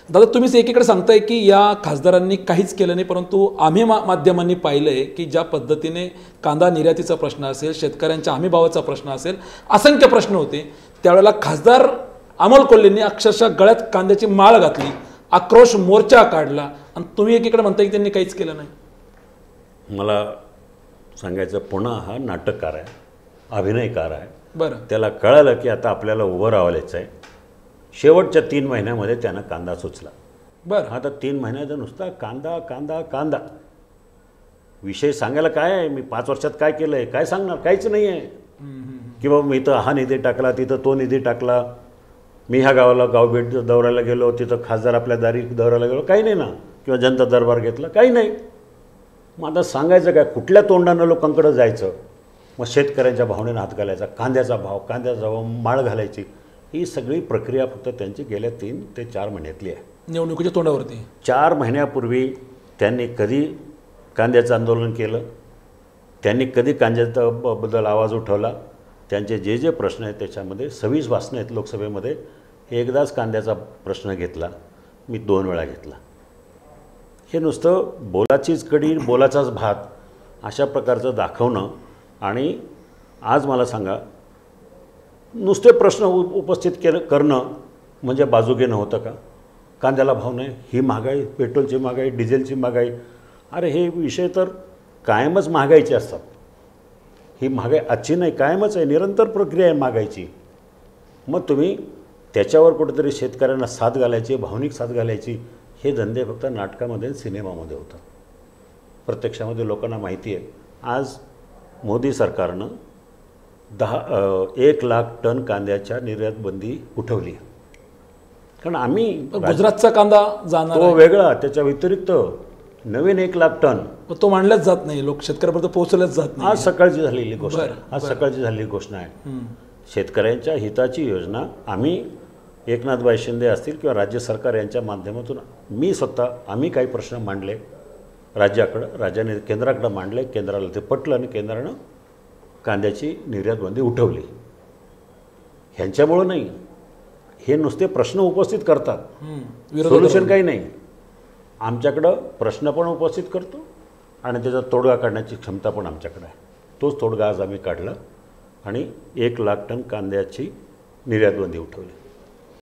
दादा तुम्हीच एकीकडे सांगताय की या खासदारांनी काहीच केलं नाही, परंतु आम्ही माध्यमांनी पाहिलंय की ज्या पद्धतीने कांदा निर्यातीचा प्रश्न असेल, शेतकऱ्यांच्या हमीभावाचा प्रश्न असेल, असंख्य प्रश्न होते, त्यावेळेला खासदार अमोल कोल्हेंनी अक्षरशः गळ्यात कांद्याची माळ घातली, आक्रोश मोर्चा काढला, आणि तुम्ही एकीकडे म्हणताय की त्यांनी काहीच केलं नाही. मला सांगायचं, पुन्हा हा नाटककार आहे, अभिनयकार आहे. बरं, त्याला कळालं की आता आपल्याला उभं राहायचं आहे. शेवटच्या 3 महिन्यामध्ये त्यानं कांदा सुचला. बरं, आता 3 महिन्याचा नुसता कांदा कांदा कांदा विषय सांगायला काय आहे? मी 5 वर्षात काय केलं आहे, काय सांगणार? काहीच नाही आहे की बाबा मी इथं हा निधी टाकला, तिथं तो निधी टाकला, मी ह्या गावाला गावभेट दौऱ्याला गेलो, तिथं खासदार आपल्या दारी दौऱ्याला गेलो, काही नाही ना. किंवा जनता दरबार घेतला, काही नाही. मग आता सांगायचं काय? कुठल्या तोंडानं लोकांकडं जायचं? मग शेतकऱ्यांच्या भावनेनं हात घालायचा, कांद्याचा भाव माळ घालायची. ही सगळी प्रक्रिया फक्त त्यांची गेल्या 3 ते 4 महिन्यातली आहे. निवडणुकीच्या तोंडावरती 4 महिन्यापूर्वी त्यांनी कधी कांद्याचं आंदोलन केलं? त्यांनी कधी कांद्याचा बद्दल आवाज उठवला? त्यांचे जे जे प्रश्न आहेत त्याच्यामध्ये 26 भाषणं आहेत लोकसभेमध्ये. एकदाच कांद्याचा प्रश्न घेतला, मी 2 वेळा घेतला. हे नुसतं बोलाचीच कडी, बोलाचाच भात अशा प्रकारचं दाखवणं. आणि आज मला सांगा, नुसते प्रश्न उपस्थित करणं म्हणजे बाजू घेणं होतं का? कांद्याला भाव नाही, ही महागाई, पेट्रोलची महागाई, डिझेलची महागाई. अरे हे विषय तर कायमच महागाईचे असतात. ही महागाई आजची नाही, कायमच आहे, निरंतर प्रक्रिया आहे महागाईची. मग तुम्ही त्याच्यावर कुठेतरी शेतकऱ्यांना साथ घालायची, भावनिक साथ घालायची, हे धंदे फक्त नाटकामध्ये सिनेमामध्ये होतात. प्रत्यक्षामध्ये लोकांना माहिती आहे. आज मोदी सरकारनं 1 लाख टन कांद्याच्या निर्यात बंदी उठवली. कारण आम्ही गुजरातचा कांदा जाणार तो वेगळा, त्याच्या व्यतिरिक्त नवीन 1 लाख टन तो मांडलाच जात नाही, लोक शेतकऱ्यापर्यंत पोहोचलाच जात नाही. आज सकाळची झालेली गोष्ट आहे. आज सकाळची झालेली घोषणा आहे. शेतकऱ्यांच्या हिताची योजना आम्ही एकनाथभाई शिंदे असतील किंवा राज्य सरकार यांच्या माध्यमातून आम्ही काही प्रश्न मांडले राज्याकडं, राज्याने केंद्राकडं मांडले, केंद्राला ते पटलं आणि केंद्रानं कांद्याची निर्यात बंदी उठवली. ह्यांच्यामुळं नाही, हे नुसते प्रश्न उपस्थित करतात, सोल्युशन काही नाही. आमच्याकडं प्रश्न पण उपस्थित करतो आणि त्याचा तोडगा काढण्याची क्षमता पण आमच्याकडे आहे. तोच तोडगा आज आम्ही काढला आणि 1 लाख टन कांद्याची निर्यात बंदी उठवली.